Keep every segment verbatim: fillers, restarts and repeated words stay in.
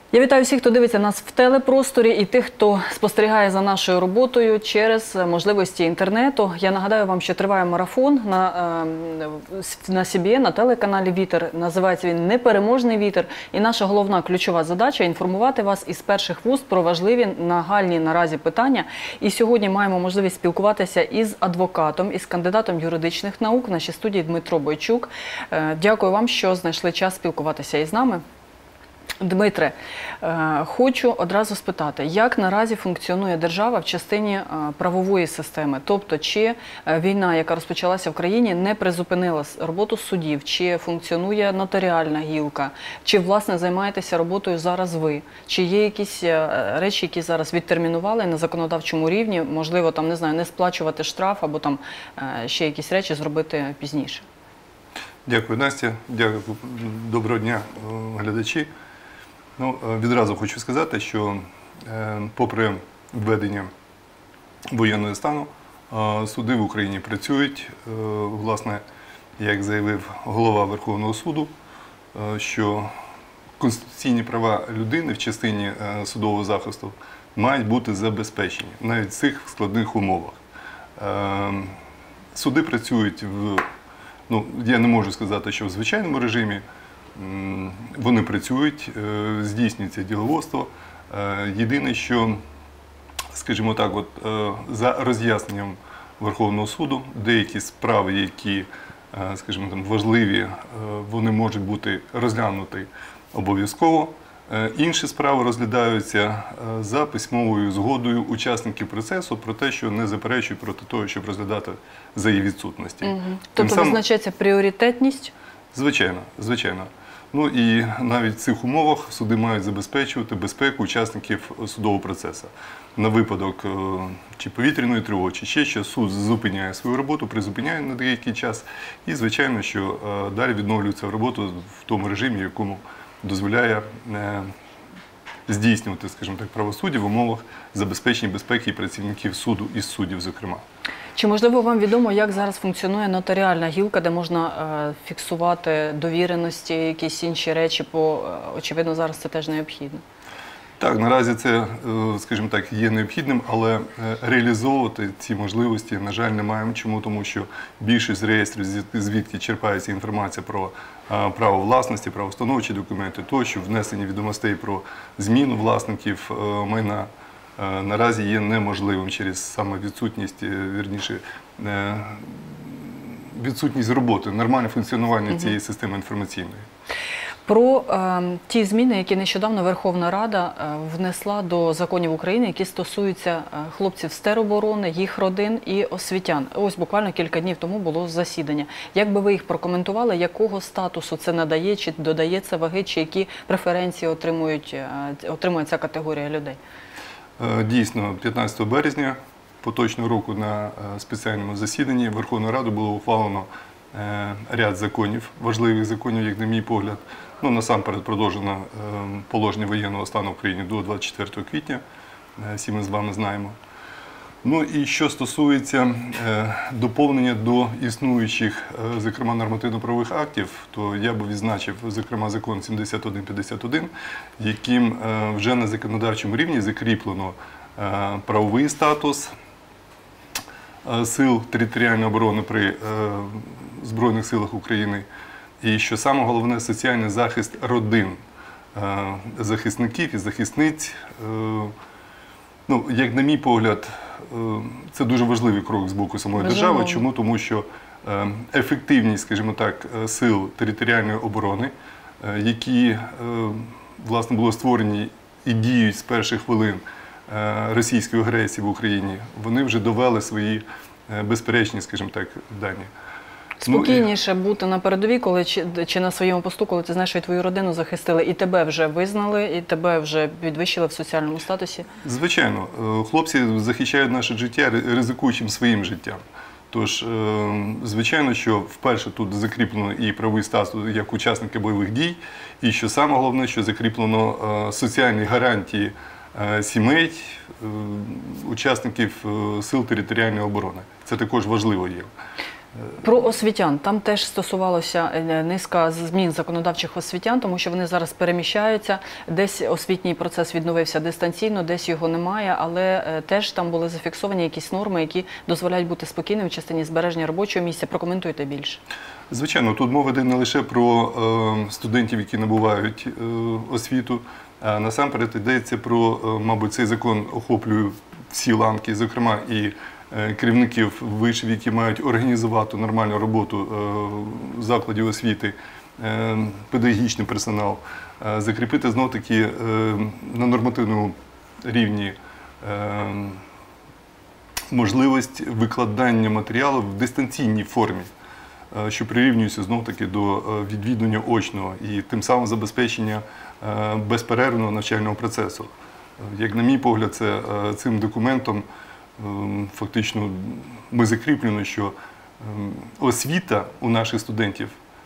Я вітаю всіх, хто дивиться нас в телепросторі і тих, хто спостерігає за нашою роботою через можливості інтернету. Я нагадаю вам, що триває марафон на, на Сі Бі Ен, на телеканалі «Вітер». Називається він «Непереможний вітер». І наша головна ключова задача – інформувати вас із перших вуст про важливі, нагальні наразі питання. І сьогодні маємо можливість спілкуватися із адвокатом, із кандидатом юридичних наук. В нашій студії Дмитро Бойчук. Дякую вам, що знайшли час спілкуватися із нами. Дмитре, хочу одразу спитати, як наразі функціонує держава в частині правової системи? Тобто, чи війна, яка розпочалася в країні, не призупинила роботу судів, чи функціонує нотаріальна гілка, чи, власне, займаєтеся роботою зараз ви? Чи є якісь речі, які зараз відтермінували на законодавчому рівні, можливо, там, не знаю, не сплачувати штраф або там ще якісь речі зробити пізніше? Дякую, Настя. Дякую. Доброго дня, глядачі. Ну, відразу хочу сказати, що е, попри введення воєнного стану, е, суди в Україні працюють. Е, власне, як заявив голова Верховного суду, е, що конституційні права людини в частині е, судового захисту мають бути забезпечені навіть в цих складних умовах. Е, суди працюють в, ну, я не можу сказати, що в звичайному режимі. Вони працюють, здійснюється діловодство. Єдине, що, скажімо так, от, за роз'ясненням Верховного суду, деякі справи, які, скажімо, там, важливі, вони можуть бути розглянуті обов'язково. Інші справи розглядаються за письмовою згодою учасників процесу про те, що не заперечують проти того, щоб розглядати за її відсутності. Угу. Тобто сам... визначається пріоритетність? Звичайно, звичайно. Ну і навіть в цих умовах суди мають забезпечувати безпеку учасників судового процесу. На випадок чи повітряної тривоги, чи ще що, суд зупиняє свою роботу, призупиняє на деякий час і, звичайно, що далі відновлюється роботу в тому режимі, якому дозволяє здійснювати, скажімо так, правосуддя в умовах забезпечення безпеки і працівників суду і суддів, зокрема. Чи, можливо, вам відомо, як зараз функціонує нотаріальна гілка, де можна е, фіксувати довіреності, якісь інші речі, бо, очевидно, зараз це теж необхідно? Так, наразі це, скажімо так, є необхідним, але реалізовувати ці можливості, на жаль, не маємо. Чому? Тому що більшість реєстрів, звідки черпається інформація про право власності, правоустановчі документи, тощо, внесення відомостей про зміну власників майна, наразі є неможливим через саме відсутність, вірніше, відсутність роботи, нормальне функціонування угу. цієї системи інформаційної. Про е, ті зміни, які нещодавно Верховна Рада е, внесла до законів України, які стосуються е, хлопців з тероборони, їх родин і освітян. Ось буквально кілька днів тому було засідання. Як би ви їх прокоментували, якого статусу це надає, чи додає це ваги, чи які преференції отримують, е, отримує ця категорія людей? Дійсно, п'ятнадцятого березня поточного року на спеціальному засіданні Верховної Ради було ухвалено ряд законів, важливих законів, як на мій погляд. Ну, насамперед продовжено положення воєнного стану в Україні до двадцять четвертого квітня, всі ми з вами знаємо. Ну і що стосується доповнення до існуючих, зокрема, нормативно-правових актів, то я би відзначив, зокрема, закон сімдесят один п'ятдесят один, яким вже на законодавчому рівні закріплено правовий статус сил територіальної оборони при Збройних силах України. І, що саме головне, соціальний захист родин захисників і захисниць. Ну, як на мій погляд, це дуже важливий крок з боку самої Безумовно. держави. Чому? Тому що ефективність, скажімо так, сил територіальної оборони, які, власне, були створені і діють з перших хвилин російської агресії в Україні, вони вже довели свої безперечні, скажімо так, дані. Спокійніше ну, і... бути на передовій, коли чи, чи на своєму посту, коли ти знаєш, що і твою родину захистили, і тебе вже визнали, і тебе вже підвищили в соціальному статусі? Звичайно. Хлопці захищають наше життя, ризикуючим своїм життям. Тож, звичайно, що вперше тут закріплено і правовий статус як учасники бойових дій, і що саме головне, що закріплено соціальні гарантії сімей, учасників сил територіальної оборони. Це також важливо є. Про освітян. Там теж стосувалося е, низка змін законодавчих освітян, тому що вони зараз переміщаються. Десь освітній процес відновився дистанційно, десь його немає, але е, теж там були зафіксовані якісь норми, які дозволяють бути спокійним в частині збереження робочого місця. Прокоментуйте більше. Звичайно, тут мова йде не лише про е, студентів, які набувають е, освіту, а насамперед йдеться про, е, мабуть, цей закон охоплює всі ланки, зокрема і е, керівників вишів, які мають організувати нормальну роботу е, закладів освіти, е, педагогічний персонал, е, закріпити знов-таки е, на нормативному рівні е, можливість викладання матеріалу в дистанційній формі, що прирівнюється знов-таки до відвідування очного і тим самим забезпечення безперервного навчального процесу. Як на мій погляд, це, цим документом фактично ми закріплено, що освіта у наших студентів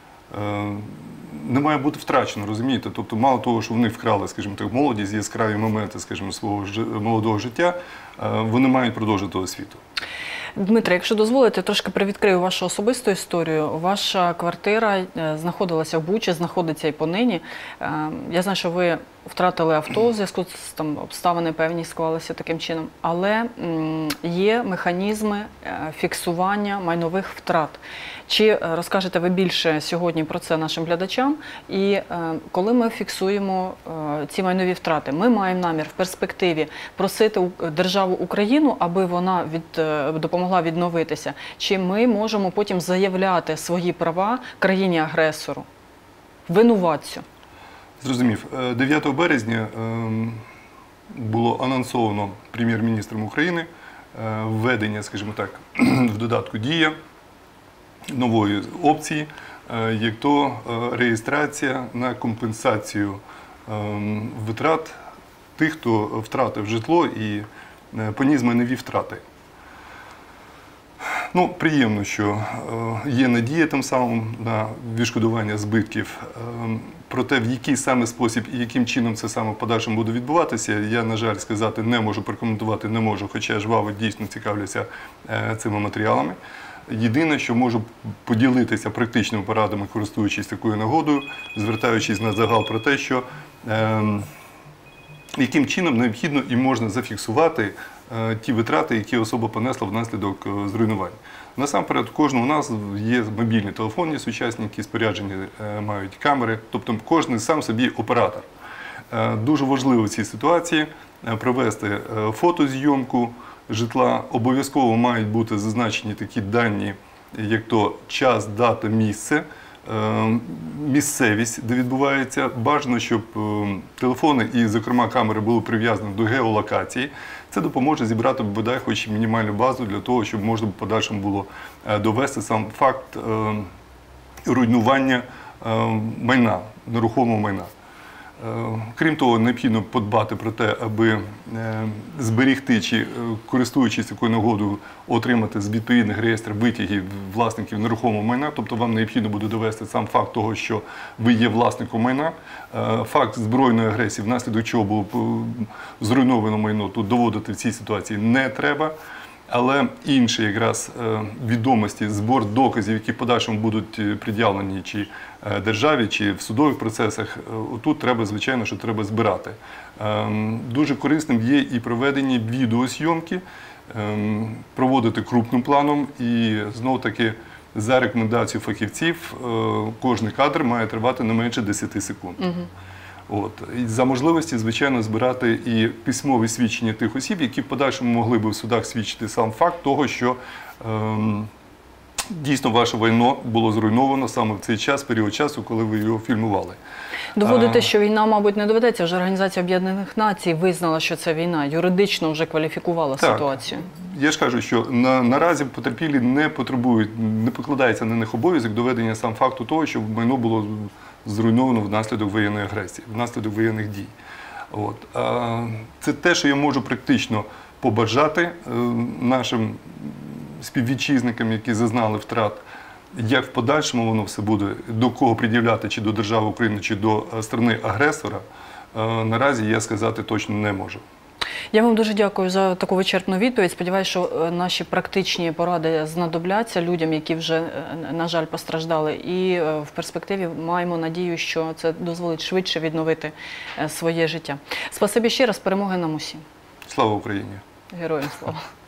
не має бути втрачена, розумієте? Тобто, мало того, що вони вкрали, скажімо так, молодість, яскраві моменти, скажімо, свого молодого життя, вони мають продовжити освіту. Дмитре, якщо дозволите, трошки привідкрию вашу особисту історію. Ваша квартира знаходилася в Бучі, знаходиться і понині. Я знаю, що ви втратили авто, в зв'язку з там обставини певні склалися таким чином, але є механізми фіксування майнових втрат. Чи розкажете ви більше сьогодні про це нашим глядачам? І коли ми фіксуємо ці майнові втрати, ми маємо намір в перспективі просити державу Україну, аби вона від, допомогла відновитися? Чи ми можемо потім заявляти свої права країні-агресору, винуватцю? Зрозумів. дев'ятого березня було анонсовано прем'єр-міністром України введення, скажімо так, в додатку «Дія» нової опції, як то реєстрація на компенсацію витрат тих, хто втратив житло і поніс майнові втрати. Ну, приємно, що є надія тим самим на відшкодування збитків. Про те, в який саме спосіб і яким чином це саме в подальшому буде відбуватися, я, на жаль, сказати не можу, прокоментувати не можу, хоча жваво дійсно цікавлюся цими матеріалами. Єдине, що можу поділитися практичними порадами, користуючись такою нагодою, звертаючись на загал про те, що е, яким чином необхідно і можна зафіксувати е, ті витрати, які особа понесла внаслідок е, зруйнувань. Насамперед, кожного у нас є мобільні телефони сучасні, які споряджені е, мають камери, тобто кожен сам собі оператор. Е, дуже важливо в цій ситуації е, провести е, фотозйомку житла. Обов'язково мають бути зазначені такі дані, як то час, дата, місце, місцевість, де відбувається. Бажано, щоб телефони і, зокрема, камери були прив'язані до геолокації. Це допоможе зібрати, бодай, хоч мінімальну базу для того, щоб можна в подальшому було довести сам факт руйнування майна, нерухомого майна. Крім того, необхідно подбати про те, аби зберігти чи, користуючись такою нагодою, отримати з відповідних реєстрів витягів власників нерухомого майна. Тобто вам необхідно буде довести сам факт того, що ви є власником майна. Факт збройної агресії, внаслідок чого було зруйновано майно, тут доводити в цій ситуації не треба. Але інші якраз відомості, збор доказів, які в подальшому будуть пред'явлені чи державі, чи в судових процесах, тут треба, звичайно, що треба збирати. Дуже корисним є і проведення відеозйомки, проводити крупним планом і, знову-таки, за рекомендацією фахівців, кожен кадр має тривати не менше десяти секунд. От. І за можливості, звичайно, збирати і письмові свідчення тих осіб, які в подальшому могли б в судах свідчити сам факт того, що ем, дійсно ваше майно було зруйновано саме в цей час, період часу, коли ви його фільмували. Доводити, що війна, мабуть, не доведеться. Вже Організація Об'єднаних Націй визнала, що це війна, юридично вже кваліфікувала так ситуацію. Я ж кажу, що на, наразі потерпілі не потребують, не покладається на них обов'язок доведення сам факту того, що майно було зруйновано внаслідок воєнної агресії, внаслідок воєнних дій. От. Це те, що я можу практично побажати нашим співвітчизникам, які зазнали втрат, як в подальшому воно все буде, до кого пред'являти, чи до держави України, чи до сторони агресора, наразі я сказати точно не можу. Я вам дуже дякую за таку вичерпну відповідь. Сподіваюся, що е, наші практичні поради знадобляться людям, які вже, е, на жаль, постраждали. І е, в перспективі маємо надію, що це дозволить швидше відновити е, своє життя. Спасибі ще раз, перемоги нам усім. Слава Україні! Героям слава!